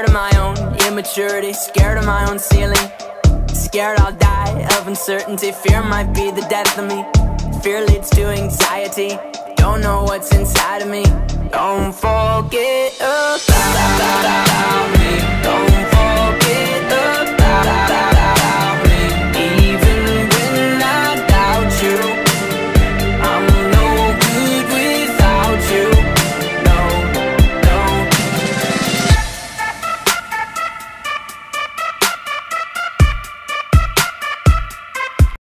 Scared of my own immaturity, scared of my own ceiling, scared I'll die of uncertainty. Fear might be the death of me. Fear leads to anxiety. Don't know what's inside of me. Don't forget about